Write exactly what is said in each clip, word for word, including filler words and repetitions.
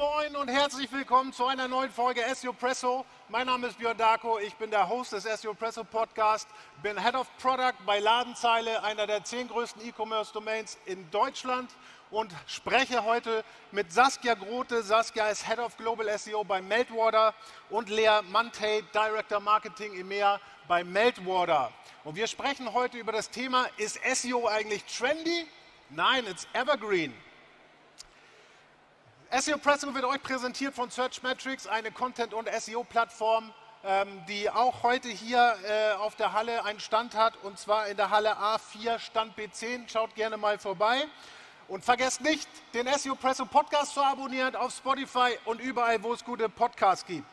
moin und herzlich willkommen zu einer neuen Folge S E O Presso. Mein Name ist Björn Darko, ich bin der Host des S E O Presso Podcast, bin Head of Product bei Ladenzeile, einer der zehn größten E-Commerce-Domains in Deutschland und spreche heute mit Saskia Grote. Saskia ist Head of Global S E O bei Meltwater und Lea Mantei, Director Marketing EMEA bei Meltwater. Und wir sprechen heute über das Thema, ist S E O eigentlich trendy? Nein, it's evergreen. S E O Presso wird euch präsentiert von Searchmetrics, eine Content- und S E O-Plattform, ähm, die auch heute hier äh, auf der Halle einen Stand hat, und zwar in der Halle A vier, Stand B zehn. Schaut gerne mal vorbei. Und vergesst nicht, den S E O Presso Podcast zu abonnieren auf Spotify und überall, wo es gute Podcasts gibt.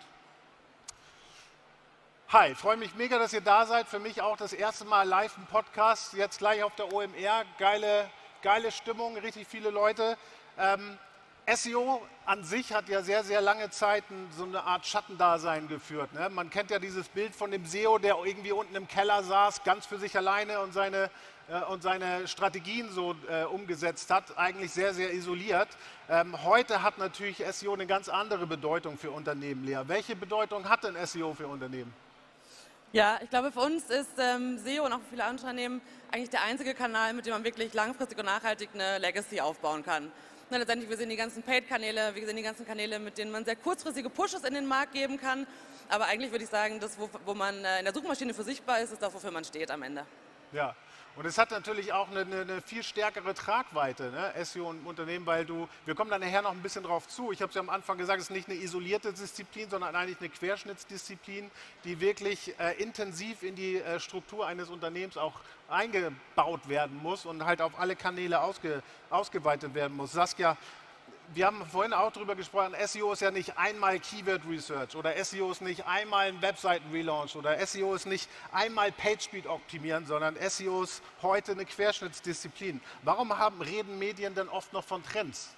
Hi, freue mich mega, dass ihr da seid. Für mich auch das erste Mal live im Podcast, jetzt gleich auf der O M R. Geile, geile Stimmung, richtig viele Leute. Ähm, S E O an sich hat ja sehr, sehr lange Zeit so eine Art Schattendasein geführt. Ne? Man kennt ja dieses Bild von dem S E O, der irgendwie unten im Keller saß, ganz für sich alleine und seine, äh, und seine Strategien so äh, umgesetzt hat, eigentlich sehr, sehr isoliert. Ähm, heute hat natürlich S E O eine ganz andere Bedeutung für Unternehmen, Lea. Welche Bedeutung hat denn S E O für Unternehmen? Ja, ich glaube, für uns ist ähm, S E O und auch für viele andere Unternehmen eigentlich der einzige Kanal, mit dem man wirklich langfristig und nachhaltig eine Legacy aufbauen kann. Na, letztendlich, wir sehen die ganzen Paid-Kanäle, wir sehen die ganzen Kanäle, mit denen man sehr kurzfristige Pushes in den Markt geben kann. Aber eigentlich würde ich sagen, das, wo, wo man in der Suchmaschine für sichtbar ist, ist das, wofür man steht am Ende. Ja, und es hat natürlich auch eine, eine, eine viel stärkere Tragweite, ne? S E O im Unternehmen, weil du, wir kommen dann nachher noch ein bisschen drauf zu. Ich habe es ja am Anfang gesagt, es ist nicht eine isolierte Disziplin, sondern eigentlich eine Querschnittsdisziplin, die wirklich äh, intensiv in die äh, Struktur eines Unternehmens auch eingebaut werden muss und halt auf alle Kanäle ausge, ausgeweitet werden muss. Saskia, wir haben vorhin auch darüber gesprochen, S E O ist ja nicht einmal Keyword Research oder S E O ist nicht einmal ein Webseiten-Relaunch oder S E O ist nicht einmal PageSpeed optimieren, sondern S E O ist heute eine Querschnittsdisziplin. Warum haben, reden Medien denn oft noch von Trends?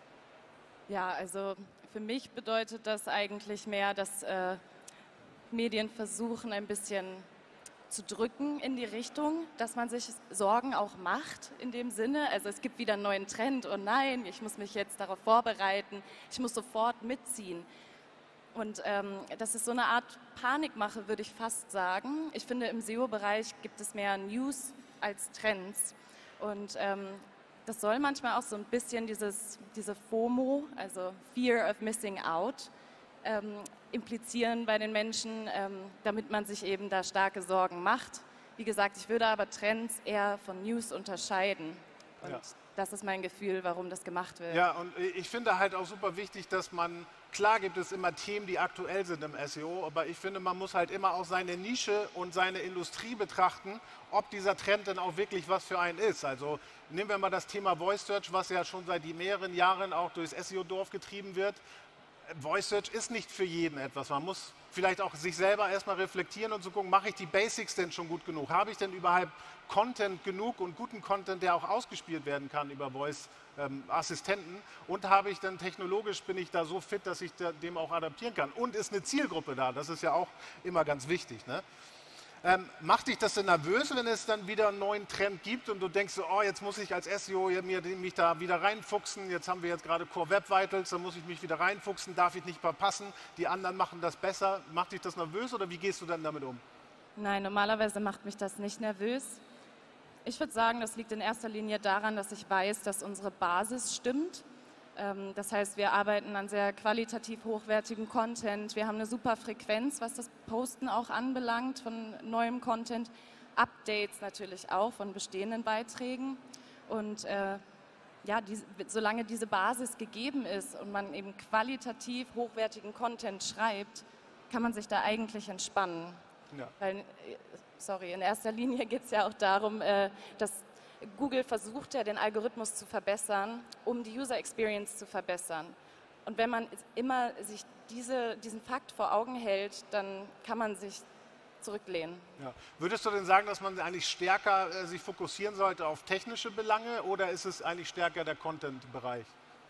Ja, also für mich bedeutet das eigentlich mehr, dass äh, Medien versuchen, ein bisschen zu drücken in die Richtung, dass man sich Sorgen auch macht in dem Sinne. Also es gibt wieder einen neuen Trend und nein, ich muss mich jetzt darauf vorbereiten, ich muss sofort mitziehen. Und ähm, das ist so eine Art Panikmache, würde ich fast sagen. Ich finde, im S E O-Bereich gibt es mehr News als Trends. Und ähm, das soll manchmal auch so ein bisschen dieses, diese FOMO, also Fear of Missing Out, ähm, implizieren bei den Menschen, ähm, damit man sich eben da starke Sorgen macht. Wie gesagt, ich würde aber Trends eher von News unterscheiden. Und ja, das ist mein Gefühl, warum das gemacht wird. Ja, und ich finde halt auch super wichtig, dass man, klar gibt es immer Themen, die aktuell sind im S E O, aber ich finde, man muss halt immer auch seine Nische und seine Industrie betrachten, ob dieser Trend denn auch wirklich was für einen ist. Also nehmen wir mal das Thema Voice Search, was ja schon seit mehreren Jahren auch durchs S E O-Dorf getrieben wird. Voice Search ist nicht für jeden etwas. Man muss vielleicht auch sich selber erstmal reflektieren und so gucken, mache ich die Basics denn schon gut genug? Habe ich denn überhaupt Content genug und guten Content, der auch ausgespielt werden kann über Voice-Assistenten? Ähm, und habe ich dann technologisch, bin ich da so fit, dass ich da, dem auch adaptieren kann? Und ist eine Zielgruppe da? Das ist ja auch immer ganz wichtig, ne? Ähm, macht dich das denn nervös, wenn es dann wieder einen neuen Trend gibt und du denkst so, oh, jetzt muss ich als S E O mir, mich da wieder reinfuchsen, jetzt haben wir jetzt gerade Core Web Vitals, da muss ich mich wieder reinfuchsen, darf ich nicht verpassen, die anderen machen das besser. Macht dich das nervös oder wie gehst du dann damit um? Nein, normalerweise macht mich das nicht nervös. Ich würde sagen, das liegt in erster Linie daran, dass ich weiß, dass unsere Basis stimmt. Das heißt, wir arbeiten an sehr qualitativ hochwertigem Content. Wir haben eine super Frequenz, was das Posten auch anbelangt von neuem Content. Updates natürlich auch von bestehenden Beiträgen. Und äh, ja, die, solange diese Basis gegeben ist und man eben qualitativ hochwertigen Content schreibt, kann man sich da eigentlich entspannen. Ja. Weil, sorry, in erster Linie geht es ja auch darum, äh, dass Google versucht ja, den Algorithmus zu verbessern, um die User Experience zu verbessern. Und wenn man immer sich diese, diesen Fakt vor Augen hält, dann kann man sich zurücklehnen. Ja. Würdest du denn sagen, dass man eigentlich stärker äh, sich fokussieren sollte auf technische Belange oder ist es eigentlich stärker der Content-Bereich?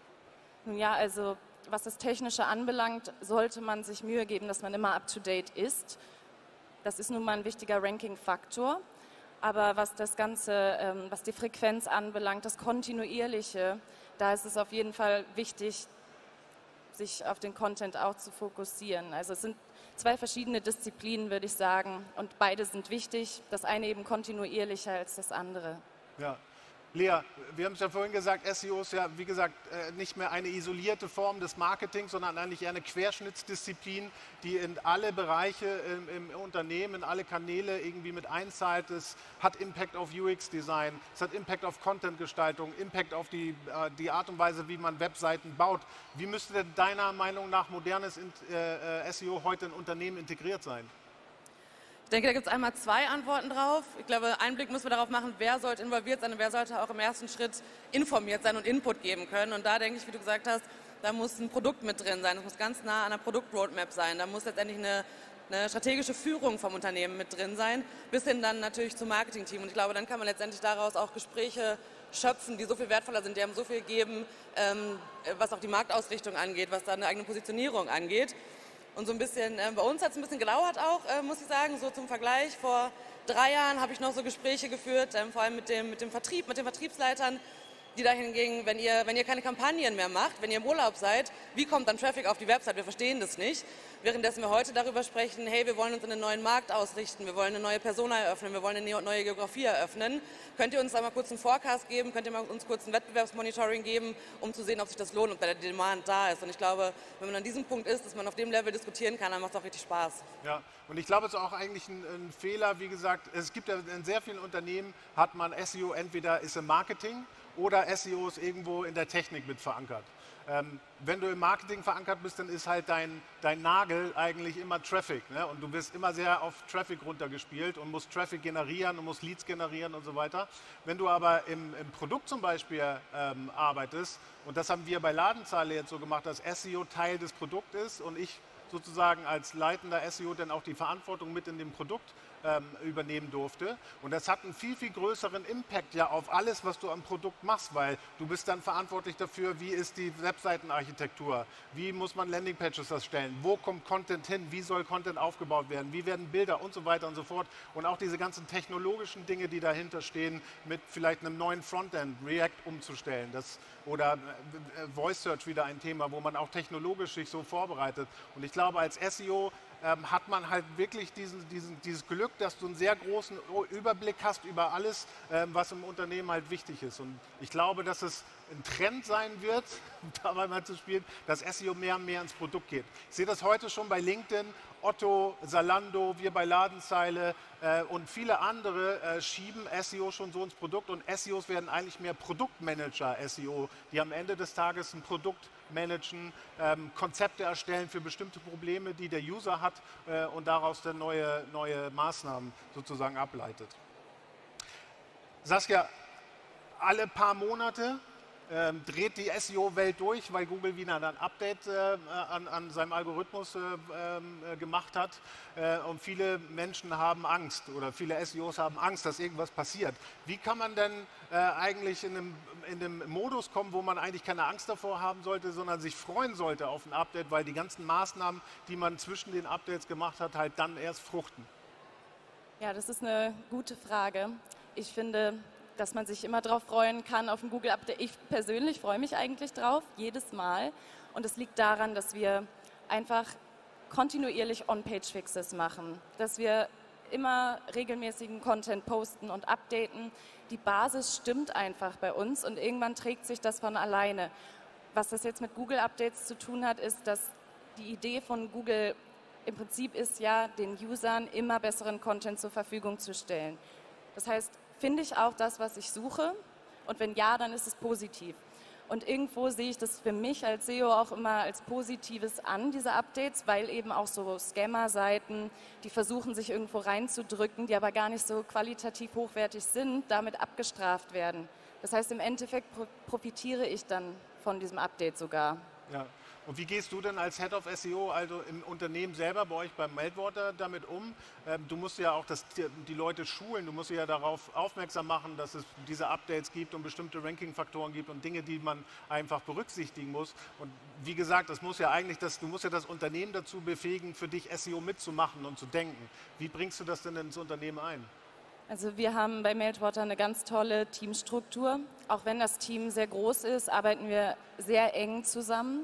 Nun ja, also was das Technische anbelangt, sollte man sich Mühe geben, dass man immer up-to-date ist. Das ist nun mal ein wichtiger Ranking-Faktor. Aber was das Ganze, ähm, was die Frequenz anbelangt, das Kontinuierliche, da ist es auf jeden Fall wichtig, sich auf den Content auch zu fokussieren. Also es sind zwei verschiedene Disziplinen, würde ich sagen, und beide sind wichtig. Das eine eben kontinuierlicher als das andere. Ja. Lea, wir haben es ja vorhin gesagt, S E O ist ja, wie gesagt, nicht mehr eine isolierte Form des Marketings, sondern eigentlich eher eine Querschnittsdisziplin, die in alle Bereiche im, im Unternehmen, in alle Kanäle irgendwie mit einzahlt. Es hat Impact auf U X-Design, es hat Impact auf Content-Gestaltung, Impact auf die, die Art und Weise, wie man Webseiten baut. Wie müsste denn deiner Meinung nach modernes S E O heute in Unternehmen integriert sein? Ich denke, da gibt es einmal zwei Antworten drauf. Ich glaube, einen Blick müssen wir darauf machen, wer sollte involviert sein und wer sollte auch im ersten Schritt informiert sein und Input geben können. Und da denke ich, wie du gesagt hast, da muss ein Produkt mit drin sein. Das muss ganz nah an der Produktroadmap sein. Da muss letztendlich eine, eine strategische Führung vom Unternehmen mit drin sein, bis hin dann natürlich zum Marketingteam. Und ich glaube, dann kann man letztendlich daraus auch Gespräche schöpfen, die so viel wertvoller sind, die haben so viel gegeben, ähm, was auch die Marktausrichtung angeht, was da eine eigene Positionierung angeht. Und so ein bisschen, äh, bei uns hat es ein bisschen gedauert auch, äh, muss ich sagen, so zum Vergleich. Vor drei Jahren habe ich noch so Gespräche geführt, ähm, vor allem mit dem, mit dem Vertrieb, mit den Vertriebsleitern, die dahin gingen, wenn ihr, wenn ihr keine Kampagnen mehr macht, wenn ihr im Urlaub seid, wie kommt dann Traffic auf die Website? Wir verstehen das nicht. Währenddessen wir heute darüber sprechen, hey, wir wollen uns in einen neuen Markt ausrichten, wir wollen eine neue Persona eröffnen, wir wollen eine neue Geografie eröffnen. Könnt ihr uns da mal kurz einen Forecast geben, könnt ihr mal uns kurz ein Wettbewerbsmonitoring geben, um zu sehen, ob sich das lohnt und der Demand da ist. Und ich glaube, wenn man an diesem Punkt ist, dass man auf dem Level diskutieren kann, dann macht es auch richtig Spaß. Ja, und ich glaube, es ist auch eigentlich ein, ein Fehler, wie gesagt, es gibt ja in sehr vielen Unternehmen, hat man S E O entweder ist im Marketing oder S E O ist irgendwo in der Technik mit verankert. Ähm, wenn du im Marketing verankert bist, dann ist halt dein, dein Nagel eigentlich immer Traffic. Ne? Und du wirst immer sehr auf Traffic runtergespielt und musst Traffic generieren und musst Leads generieren und so weiter. Wenn du aber im, im Produkt zum Beispiel ähm, arbeitest, und das haben wir bei Ladenzeile jetzt so gemacht, dass S E O Teil des Produkts ist und ich sozusagen als leitender S E O dann auch die Verantwortung mit in dem Produkt ähm, übernehmen durfte. Und das hat einen viel, viel größeren Impact ja auf alles, was du am Produkt machst, weil du bist dann verantwortlich dafür, wie ist die Webseitenarchitektur, wie muss man Landingpages erstellen, wo kommt Content hin, wie soll Content aufgebaut werden, wie werden Bilder und so weiter und so fort. Und auch diese ganzen technologischen Dinge, die dahinter stehen, mit vielleicht einem neuen Frontend, React umzustellen. Das, oder äh, Voice Search wieder ein Thema, wo man auch technologisch sich so vorbereitet. Und ich glaube, als S E O ähm, hat man halt wirklich diesen, diesen, dieses Glück, dass du einen sehr großen Überblick hast über alles, ähm, was im Unternehmen halt wichtig ist. Und ich glaube, dass es ein Trend sein wird, dabei mal zu spielen, dass S E O mehr und mehr ins Produkt geht. Ich sehe das heute schon bei LinkedIn, Otto, Zalando, wir bei Ladenzeile äh, und viele andere äh, schieben S E O schon so ins Produkt und S E Os werden eigentlich mehr Produktmanager S E O, die am Ende des Tages ein Produkt managen, ähm, Konzepte erstellen für bestimmte Probleme, die der User hat äh, und daraus dann neue, neue Maßnahmen sozusagen ableitet. Saskia, alle paar Monate Ähm, dreht die S E O-Welt durch, weil Google wieder ein Update äh, an, an seinem Algorithmus äh, äh, gemacht hat. Äh, und viele Menschen haben Angst oder viele S E Os haben Angst, dass irgendwas passiert. Wie kann man denn äh, eigentlich in einem, in einem Modus kommen, wo man eigentlich keine Angst davor haben sollte, sondern sich freuen sollte auf ein Update, weil die ganzen Maßnahmen, die man zwischen den Updates gemacht hat, halt dann erst fruchten? Ja, das ist eine gute Frage. Ich finde, dass man sich immer darauf freuen kann auf ein Google-Update. Ich persönlich freue mich eigentlich drauf, jedes Mal. Und es liegt daran, dass wir einfach kontinuierlich On-Page-Fixes machen, dass wir immer regelmäßigen Content posten und updaten. Die Basis stimmt einfach bei uns und irgendwann trägt sich das von alleine. Was das jetzt mit Google-Updates zu tun hat, ist, dass die Idee von Google im Prinzip ist ja, den Usern immer besseren Content zur Verfügung zu stellen. Das heißt, finde ich auch das, was ich suche? Und wenn ja, dann ist es positiv. Und irgendwo sehe ich das für mich als S E O auch immer als Positives an, diese Updates, weil eben auch so Scammer-Seiten, die versuchen, sich irgendwo reinzudrücken, die aber gar nicht so qualitativ hochwertig sind, damit abgestraft werden. Das heißt, im Endeffekt profitiere ich dann von diesem Update sogar. Ja. Und wie gehst du denn als Head of S E O, also im Unternehmen selber, bei euch beim Meltwater, damit um? Ähm, du musst ja auch das, die Leute schulen, du musst ja darauf aufmerksam machen, dass es diese Updates gibt und bestimmte Ranking-Faktoren gibt und Dinge, die man einfach berücksichtigen muss. Und wie gesagt, das muss ja eigentlich, das, du musst ja das Unternehmen dazu befähigen, für dich S E O mitzumachen und zu denken. Wie bringst du das denn ins Unternehmen ein? Also wir haben bei Meltwater eine ganz tolle Teamstruktur. Auch wenn das Team sehr groß ist, arbeiten wir sehr eng zusammen.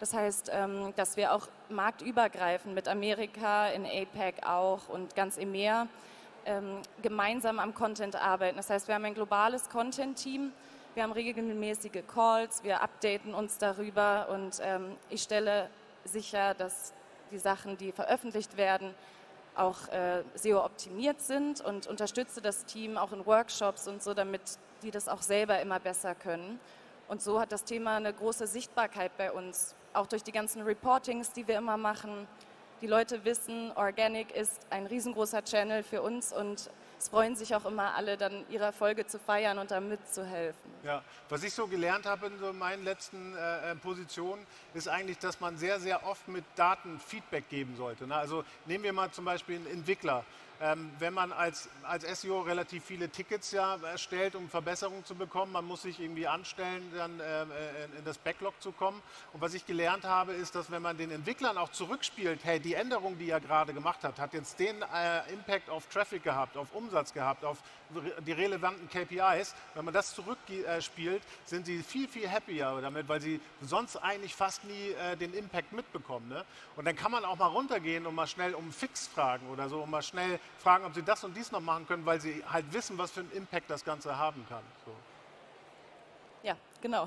Das heißt, ähm, dass wir auch marktübergreifend mit Amerika, in A PEC auch und ganz E M E A ähm, gemeinsam am Content arbeiten. Das heißt, wir haben ein globales Content-Team, wir haben regelmäßige Calls, wir updaten uns darüber und ähm, ich stelle sicher, dass die Sachen, die veröffentlicht werden, auch äh, S E O-optimiert sind und unterstütze das Team auch in Workshops und so, damit die das auch selber immer besser können. Und so hat das Thema eine große Sichtbarkeit bei uns, auch durch die ganzen Reportings, die wir immer machen. Die Leute wissen, Organic ist ein riesengroßer Channel für uns und es freuen sich auch immer alle, dann ihre Erfolge zu feiern und da mitzuhelfen. Ja, was ich so gelernt habe in so meinen letzten äh, Positionen, ist eigentlich, dass man sehr, sehr oft mit Daten Feedback geben sollte. Ne? Also nehmen wir mal zum Beispiel einen Entwickler. Ähm, wenn man als, als S E O relativ viele Tickets ja erstellt, um Verbesserungen zu bekommen, man muss sich irgendwie anstellen, dann äh, in das Backlog zu kommen. Und was ich gelernt habe, ist, dass wenn man den Entwicklern auch zurückspielt, hey, die Änderung, die er gerade gemacht hat, hat jetzt den äh, Impact auf Traffic gehabt, auf Umsatz gehabt, auf die relevanten K P Is. Wenn man das zurückspielt, sind sie viel, viel happier damit, weil sie sonst eigentlich fast nie äh, den Impact mitbekommen. Ne? Und dann kann man auch mal runtergehen und mal schnell um Fix fragen oder so, um mal schnell fragen, ob sie das und dies noch machen können, weil sie halt wissen, was für einen Impact das Ganze haben kann. So. Ja, genau.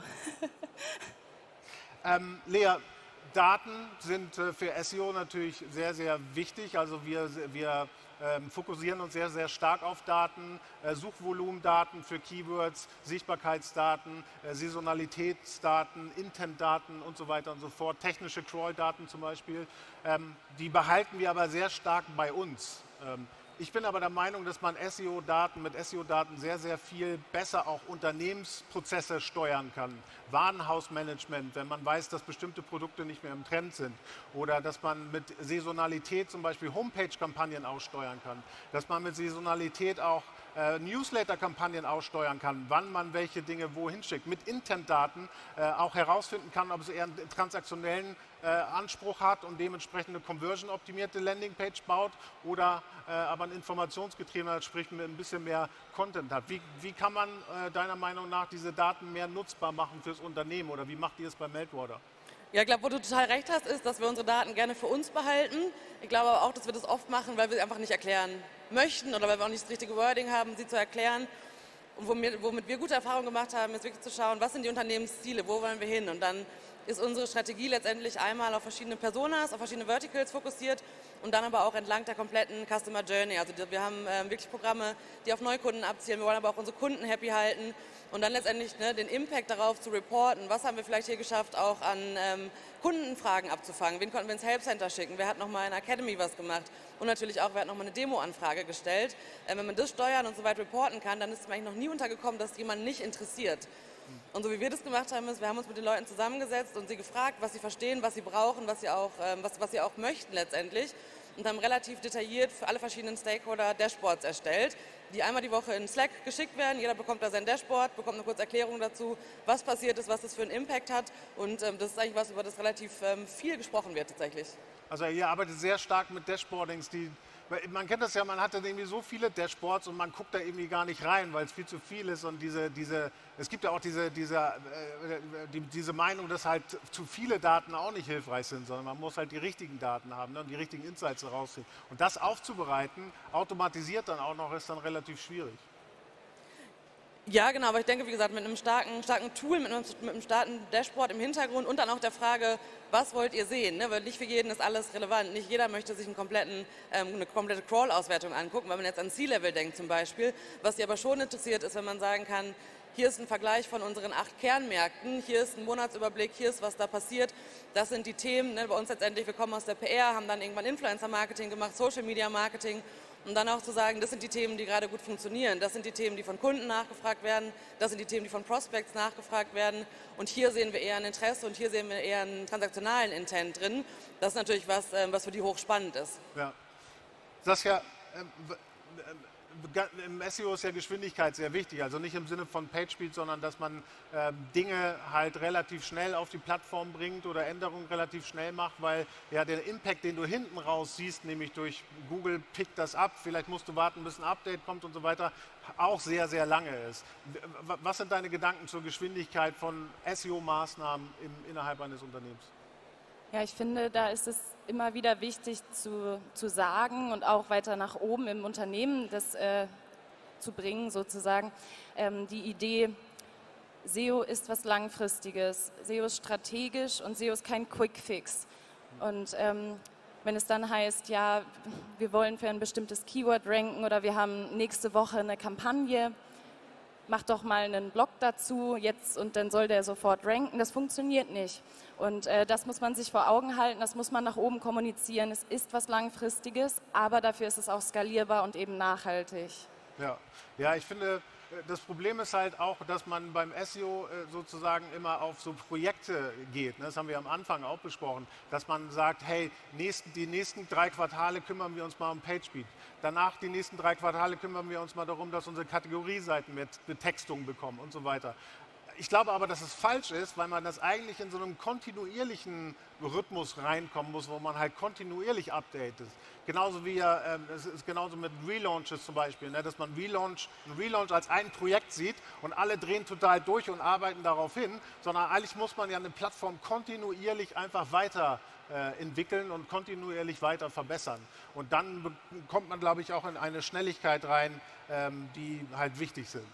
ähm, Lea, Daten sind äh, für S E O natürlich sehr, sehr wichtig. Also wir, wir ähm, fokussieren uns sehr, sehr stark auf Daten, äh, Suchvolumendaten für Keywords, Sichtbarkeitsdaten, äh, Saisonalitätsdaten, Intentdaten und so weiter und so fort, technische Crawl-Daten zum Beispiel. Ähm, die behalten wir aber sehr stark bei uns. Ähm, Ich bin aber der Meinung, dass man S E O-Daten mit S E O-Daten sehr, sehr viel besser auch Unternehmensprozesse steuern kann. Warenhausmanagement, wenn man weiß, dass bestimmte Produkte nicht mehr im Trend sind. Oder dass man mit Saisonalität zum Beispiel Homepage-Kampagnen aussteuern kann. Dass man mit Saisonalität auch äh, Newsletter-Kampagnen aussteuern kann, wann man welche Dinge wohin schickt. Mit Intent-Daten äh, auch herausfinden kann, ob es eher einen transaktionellen äh, Anspruch hat und dementsprechend eine conversion-optimierte Landingpage baut oder äh, aber ein informationsgetriebener, sprich mit ein bisschen mehr Content hat. Wie, wie kann man äh, deiner Meinung nach diese Daten mehr nutzbar machen fürs Unternehmen oder wie macht ihr es bei Meltwater? Ja, ich glaube, wo du total recht hast, ist, dass wir unsere Daten gerne für uns behalten. Ich glaube aber auch, dass wir das oft machen, weil wir sie einfach nicht erklären möchten oder weil wir auch nicht das richtige Wording haben, sie zu erklären. Und womit, womit wir gute Erfahrungen gemacht haben, ist wirklich zu schauen, was sind die Unternehmensziele, wo wollen wir hin? Und dann ist unsere Strategie letztendlich einmal auf verschiedene Personas, auf verschiedene Verticals fokussiert und dann aber auch entlang der kompletten Customer Journey. Also wir haben ähm, wirklich Programme, die auf Neukunden abzielen. Wir wollen aber auch unsere Kunden happy halten und dann letztendlich ne, den Impact darauf zu reporten. Was haben wir vielleicht hier geschafft, auch an ähm, Kundenfragen abzufangen? Wen konnten wir ins Helpcenter schicken? Wer hat nochmal in der Academy was gemacht? Und natürlich auch, wer hat nochmal eine Demo-Anfrage gestellt? Ähm, wenn man das steuern und so weit reporten kann, dann ist es mir eigentlich noch nie untergekommen, dass jemand nicht interessiert. Und so wie wir das gemacht haben, ist, wir haben uns mit den Leuten zusammengesetzt und sie gefragt, was sie verstehen, was sie brauchen, was sie auch, ähm, was, was sie auch möchten letztendlich. Und haben relativ detailliert für alle verschiedenen Stakeholder Dashboards erstellt, die einmal die Woche in Slack geschickt werden. Jeder bekommt da sein Dashboard, bekommt eine kurze Erklärung dazu, was passiert ist, was das für einen Impact hat. Und ähm, das ist eigentlich was, über das relativ ähm, viel gesprochen wird tatsächlich. Also ihr arbeitet sehr stark mit Dashboardings, die man kennt das ja, man hat dann irgendwie so viele Dashboards und man guckt da irgendwie gar nicht rein, weil es viel zu viel ist und diese, diese, es gibt ja auch diese, diese, äh, die, diese Meinung, dass halt zu viele Daten auch nicht hilfreich sind, sondern man muss halt die richtigen Daten haben, ne, und die richtigen Insights herausziehen. Und das aufzubereiten, automatisiert dann auch noch, ist dann relativ schwierig. Ja, genau, aber ich denke, wie gesagt, mit einem starken, starken Tool, mit einem, mit einem starken Dashboard im Hintergrund und dann auch der Frage, was wollt ihr sehen? Ne? Weil nicht für jeden ist alles relevant. Nicht jeder möchte sich einen kompletten, ähm, eine komplette Crawl-Auswertung angucken, wenn man jetzt an C-Level denkt zum Beispiel. Was sie aber schon interessiert ist, wenn man sagen kann, hier ist ein Vergleich von unseren acht Kernmärkten, hier ist ein Monatsüberblick, hier ist, was da passiert. Das sind die Themen, ne? Bei uns letztendlich, wir kommen aus der P R, haben dann irgendwann Influencer-Marketing gemacht, Social-Media-Marketing. Und dann auch zu sagen, das sind die Themen, die gerade gut funktionieren. Das sind die Themen, die von Kunden nachgefragt werden. Das sind die Themen, die von Prospects nachgefragt werden. Und hier sehen wir eher ein Interesse und hier sehen wir eher einen transaktionalen Intent drin. Das ist natürlich was, was für die hochspannend ist. Ja. Saskia, äh, im S E O ist ja Geschwindigkeit sehr wichtig, also nicht im Sinne von PageSpeed, sondern dass man äh, Dinge halt relativ schnell auf die Plattform bringt oder Änderungen relativ schnell macht, weil ja der Impact, den du hinten raus siehst, nämlich durch Google pickt das ab, vielleicht musst du warten, bis ein Update kommt und so weiter, auch sehr, sehr lange ist. Was sind deine Gedanken zur Geschwindigkeit von S E O-Maßnahmen innerhalb eines Unternehmens? Ja, ich finde, da ist es immer wieder wichtig zu, zu sagen und auch weiter nach oben im Unternehmen das äh, zu bringen, sozusagen. Ähm, die Idee, S E O ist was Langfristiges, S E O ist strategisch und S E O ist kein Quick-Fix. Und ähm, wenn es dann heißt, ja, wir wollen für ein bestimmtes Keyword ranken oder wir haben nächste Woche eine Kampagne, mach doch mal einen Blog dazu jetzt und dann soll der sofort ranken, das funktioniert nicht. Und äh, das muss man sich vor Augen halten, das muss man nach oben kommunizieren. Es ist was Langfristiges, aber dafür ist es auch skalierbar und eben nachhaltig. Ja, ja, ich finde, das Problem ist halt auch, dass man beim S E O sozusagen immer auf so Projekte geht. Das haben wir am Anfang auch besprochen, dass man sagt, hey, nächsten, die nächsten drei Quartale kümmern wir uns mal um PageSpeed. Danach die nächsten drei Quartale kümmern wir uns mal darum, dass unsere Kategorieseiten mit Betextung bekommen und so weiter. Ich glaube aber, dass es falsch ist, weil man das eigentlich in so einem kontinuierlichen Rhythmus reinkommen muss, wo man halt kontinuierlich updatet. Genauso wie ja, ähm, es ist genauso mit Relaunches zum Beispiel, ne, dass man Relaunch, einen Relaunch als ein Projekt sieht und alle drehen total durch und arbeiten darauf hin, sondern eigentlich muss man ja eine Plattform kontinuierlich einfach weiter äh, entwickeln und kontinuierlich weiter verbessern. Und dann kommt man, glaube ich, auch in eine Schnelligkeit rein, ähm, die halt wichtig sind.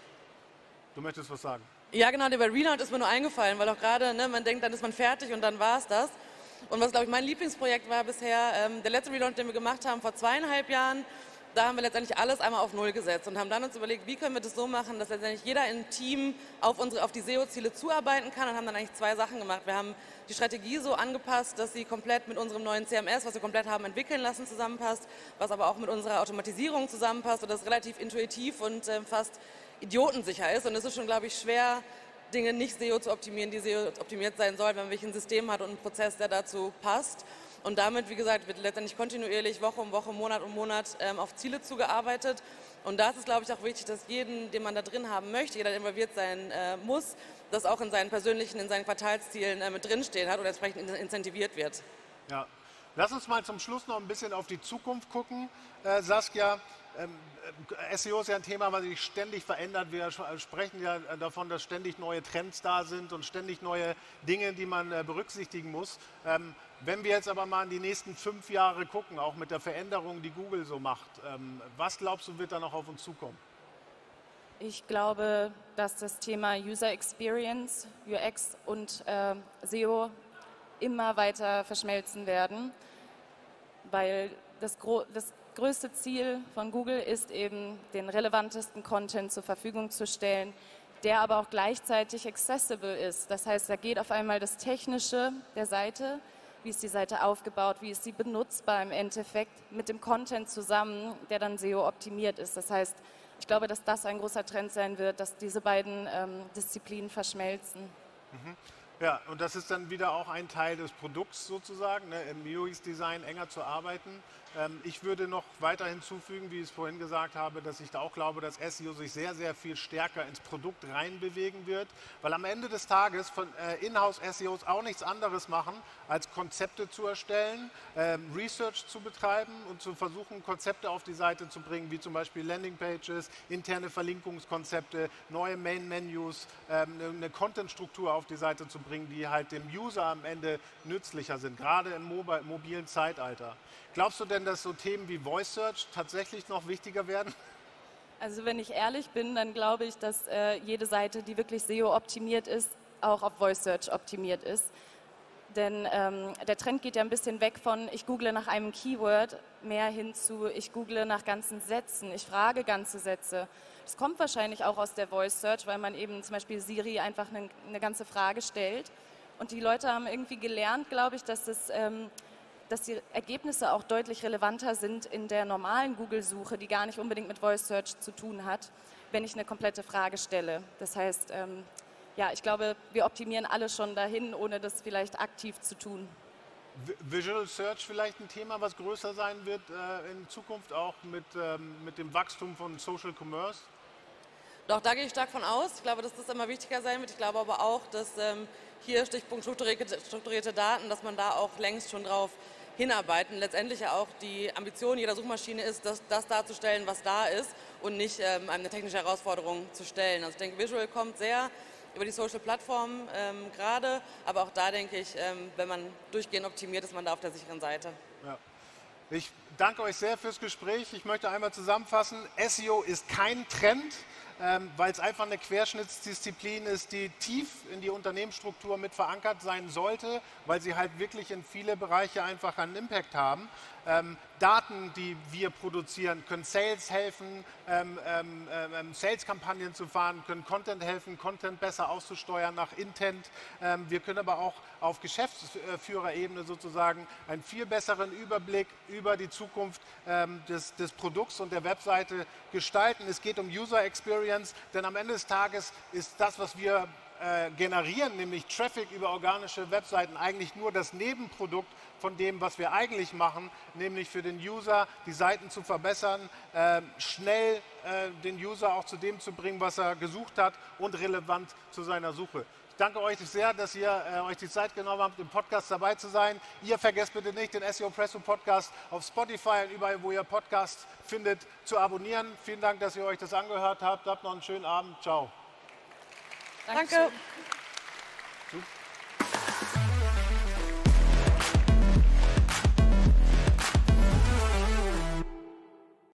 Du möchtest was sagen? Ja, genau, der bei Relaunch ist mir nur eingefallen, weil auch gerade, ne, man denkt, dann ist man fertig und dann war es das. Und was, glaube ich, mein Lieblingsprojekt war bisher, ähm, der letzte Relaunch, den wir gemacht haben vor zweieinhalb Jahren, da haben wir letztendlich alles einmal auf Null gesetzt und haben dann uns überlegt, wie können wir das so machen, dass letztendlich jeder im Team auf, unsere, auf die S E O-Ziele zuarbeiten kann und haben dann eigentlich zwei Sachen gemacht. Wir haben die Strategie so angepasst, dass sie komplett mit unserem neuen C M S, was wir komplett haben entwickeln lassen, zusammenpasst, was aber auch mit unserer Automatisierung zusammenpasst und das relativ intuitiv und äh, fast idiotensicher ist. Und es ist schon, glaube ich, schwer, Dinge nicht S E O zu optimieren, die S E O optimiert sein sollen, wenn man wirklich ein System hat und einen Prozess, der dazu passt. Und damit, wie gesagt, wird letztendlich kontinuierlich Woche um Woche, Monat um Monat ähm, auf Ziele zugearbeitet. Und da ist es, glaube ich, auch wichtig, dass jeden, den man da drin haben möchte, jeder, der involviert sein äh, muss, das auch in seinen persönlichen, in seinen Quartalszielen äh, mit drinstehen hat oder entsprechend incentiviert wird. Ja. Lass uns mal zum Schluss noch ein bisschen auf die Zukunft gucken, äh, Saskia. Ähm, S E O ist ja ein Thema, was sich ständig verändert. Wir sprechen ja davon, dass ständig neue Trends da sind und ständig neue Dinge, die man äh, berücksichtigen muss. Ähm, wenn wir jetzt aber mal in die nächsten fünf Jahre gucken, auch mit der Veränderung, die Google so macht, ähm, was glaubst du, wird da noch auf uns zukommen? Ich glaube, dass das Thema User Experience, U X und äh, S E O immer weiter verschmelzen werden, weil das, Gro das größte Ziel von Google ist eben, den relevantesten Content zur Verfügung zu stellen, der aber auch gleichzeitig accessible ist. Das heißt, da geht auf einmal das Technische der Seite, wie ist die Seite aufgebaut, wie ist sie benutzbar im Endeffekt, mit dem Content zusammen, der dann S E O optimiert ist. Das heißt, ich glaube, dass das ein großer Trend sein wird, dass diese beiden ähm, Disziplinen verschmelzen. Mhm. Ja, und das ist dann wieder auch ein Teil des Produkts sozusagen, ne, im U X-Design enger zu arbeiten. Ähm, ich würde noch weiter hinzufügen, wie ich es vorhin gesagt habe, dass ich da auch glaube, dass S E O sich sehr, sehr viel stärker ins Produkt reinbewegen wird, weil am Ende des Tages von äh, Inhouse-S E Os auch nichts anderes machen, als Konzepte zu erstellen, ähm, Research zu betreiben und zu versuchen, Konzepte auf die Seite zu bringen, wie zum Beispiel Landingpages, interne Verlinkungskonzepte, neue Main-Menus, ähm, eine Content-Struktur auf die Seite zu bringen, die halt dem User am Ende nützlicher sind, gerade im mobilen Zeitalter. Glaubst du denn, dass so Themen wie Voice Search tatsächlich noch wichtiger werden? Also wenn ich ehrlich bin, dann glaube ich, dass äh, jede Seite, die wirklich S E O optimiert ist, auch auf Voice Search optimiert ist. Denn ähm, der Trend geht ja ein bisschen weg von, ich google nach einem Keyword, mehr hin zu, ich google nach ganzen Sätzen, ich frage ganze Sätze. Das kommt wahrscheinlich auch aus der Voice Search, weil man eben zum Beispiel Siri einfach eine, eine ganze Frage stellt. Und die Leute haben irgendwie gelernt, glaube ich, dass, das, ähm, dass die Ergebnisse auch deutlich relevanter sind in der normalen Google-Suche, die gar nicht unbedingt mit Voice Search zu tun hat, wenn ich eine komplette Frage stelle. Das heißt, ähm, ja, ich glaube, wir optimieren alle schon dahin, ohne das vielleicht aktiv zu tun. Visual Search vielleicht ein Thema, was größer sein wird äh, in Zukunft, auch mit, ähm, mit dem Wachstum von Social Commerce? Doch, da gehe ich stark von aus. Ich glaube, dass das immer wichtiger sein wird. Ich glaube aber auch, dass ähm, hier Stichpunkt strukturierte, strukturierte Daten, dass man da auch längst schon drauf hinarbeiten. Letztendlich ja auch die Ambition jeder Suchmaschine ist, das, das darzustellen, was da ist und nicht ähm, eine technische Herausforderung zu stellen. Also ich denke, Visual kommt sehr über die Social-Plattformen ähm, gerade, aber auch da denke ich, ähm, wenn man durchgehend optimiert, ist man da auf der sicheren Seite. Ja. Ich danke euch sehr fürs Gespräch. Ich möchte einmal zusammenfassen, S E O ist kein Trend, ähm, weil es einfach eine Querschnittsdisziplin ist, die tief in die Unternehmensstruktur mit verankert sein sollte, weil sie halt wirklich in viele Bereiche einfach einen Impact haben. Ähm, Daten, die wir produzieren, können Sales helfen, ähm, ähm, ähm, Sales-Kampagnen zu fahren, können Content helfen, Content besser auszusteuern nach Intent. Ähm, wir können aber auch auf Geschäftsführerebene sozusagen einen viel besseren Überblick über die Zukunft ähm, des, des Produkts und der Webseite gestalten. Es geht um User Experience, denn am Ende des Tages ist das, was wir äh, generieren, nämlich Traffic über organische Webseiten, eigentlich nur das Nebenprodukt von dem, was wir eigentlich machen, nämlich für den User die Seiten zu verbessern, äh, schnell äh, den User auch zu dem zu bringen, was er gesucht hat und relevant zu seiner Suche. Ich danke euch sehr, dass ihr äh, euch die Zeit genommen habt, im Podcast dabei zu sein. Ihr vergesst bitte nicht, den S E O Presso Podcast auf Spotify und überall, wo ihr Podcasts findet, zu abonnieren. Vielen Dank, dass ihr euch das angehört habt. Habt noch einen schönen Abend. Ciao. Danke. Dankeschön.